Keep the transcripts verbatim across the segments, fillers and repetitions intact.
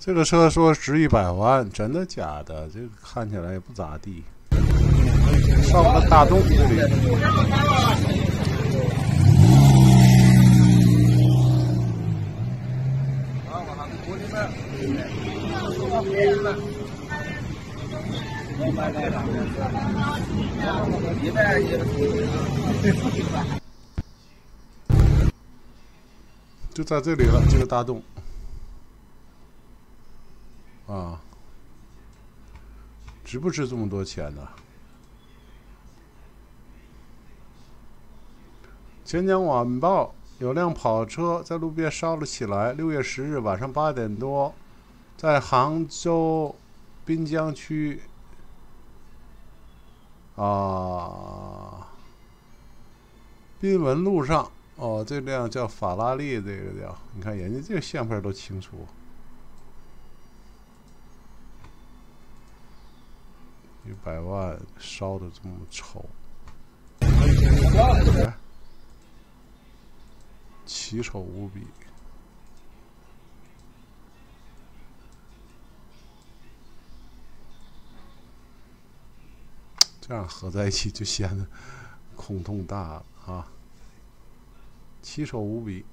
这个车说值一百万，真的假的？这个看起来也不咋地。上个大洞这里。就在这里了，这个大洞。啊，值不值这么多钱呢？钱江晚报有辆跑车在路边烧了起来。六月十日晚上八点多，在杭州滨江区啊滨文路上，哦，这辆叫法拉利，这个叫，你看人家这个相片都清楚。一百万烧的这么丑，哎，奇丑无比。这样合在一起就显得空洞大了啊！奇丑无比。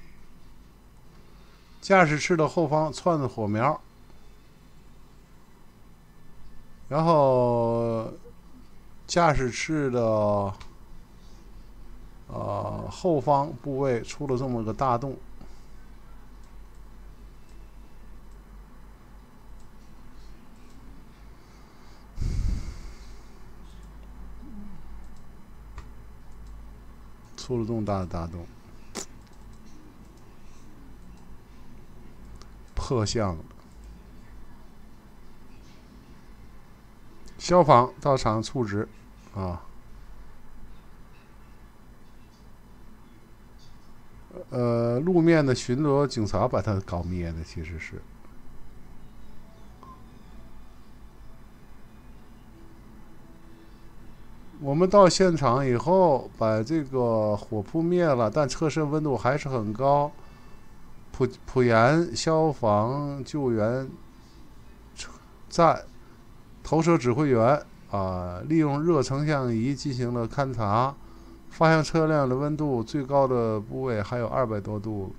驾驶室的后方窜着火苗。然后，驾驶室的呃后方部位出了这么个大洞，出了这么大的大洞，破相了。消防到场处置，啊，呃，路面的巡逻警察把它搞灭的，其实是。我们到现场以后，把这个火扑灭了，但车身温度还是很高。普普盐消防救援站投射指挥员啊，利用热成像仪进行了勘察，发现车辆的温度最高的部位还有二百多度。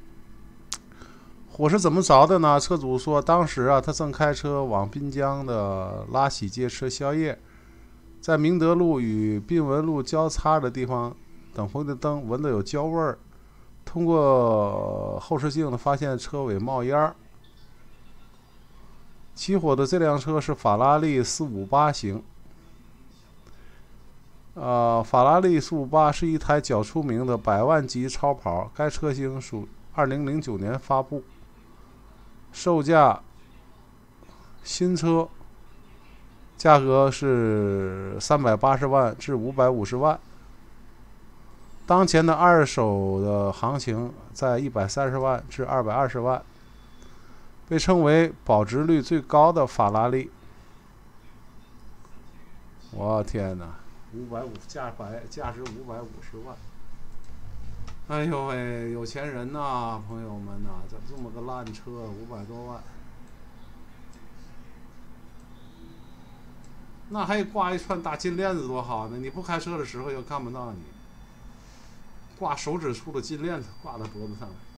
火是怎么着的呢？车主说，当时啊，他正开车往滨江的拉喜街吃宵夜，在明德路与滨文路交叉的地方等红绿灯，闻到有焦味儿。通过后视镜呢，发现车尾冒烟儿。起火的这辆车是法拉利四五八型。呃，法拉利四五八是一台较出名的百万级超跑，该车型属二零零九年发布，售价新车价格是三百八十万至五百五十万。当前的二手的行情在一百三十万至二百二十万，被称为保值率最高的法拉利。我天哪，五百五价百价值五百五十万！哎呦喂，有钱人呐，朋友们呐，怎么这么个烂车，五百多万？那还挂一串大金链子多好呢！你不开车的时候又看不到你。挂手指处的金链子挂在脖子上。